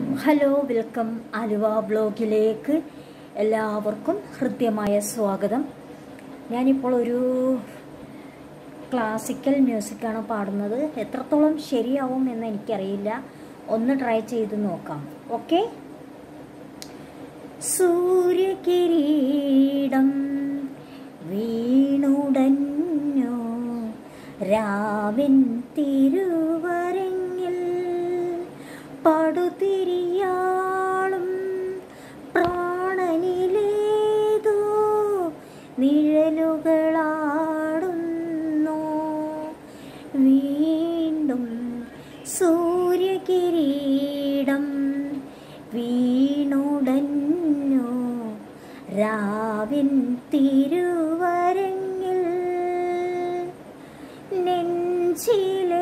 Hello, welcome Aluva ബ്ലോഗിലേക്ക് എല്ലാവർക്കും ഹൃദ്യമായ സ്വാഗതം. ഞാനിപ്പോൾ ഒരു ക്ലാസിക്കൽ മ്യൂസിക്കാണ് പാടുന്നത്. എത്രത്തോളം ശരിയാവും എന്ന് എനിക്കറിയില്ല. ഒന്ന് ട്രൈ ചെയ്ത് നോക്കാം. ഓക്കെ. സൂര്യകിരീടം വീണുടഞ്ഞു രാവിൻ തിരുവരങ്ങിൽ, പടുതിരിയാളും പ്രാണനിലേതോ നിഴലുകളാടുന്നു. വീണ്ടും സൂര്യകിരീടം വീണുടഞ്ഞു രാവിൻ തിരുവരങ്ങിൽ, നെഞ്ചിലെ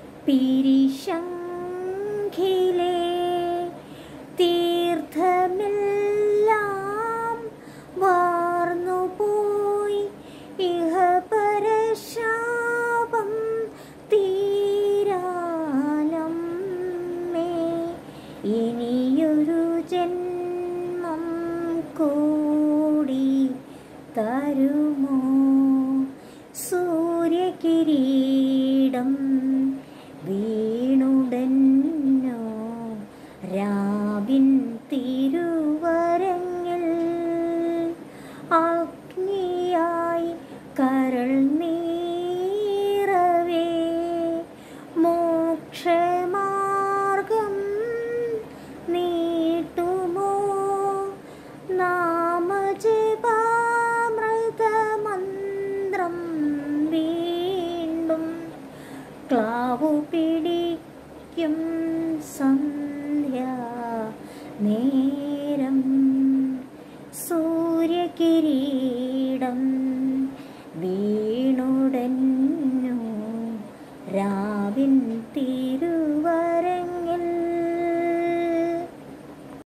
പിരിശങ്കിലെ തീർത്ഥമെല്ലാം വാർന്നുപോയി. ഇഹപരശാപം തീരാലമ്മേ, ഇനിയൊരു ജന്മം കൂടി തരുമോ? സൂര്യകിരീടം വീണുടഞ്ഞു രാവിൻ തിരുവരങ്ങിൽ, അഗ്നിയായി കരൾ നീറവേ മോക്ഷമാർഗം നീട്ടുമോ? നാമജപാമൃതമന്ത്രം വീണ്ടും ക്ലാവു പിടിക്കും സന്ധ്യ നേരം. സൂര്യകിരീടം വീണുടഞ്ഞു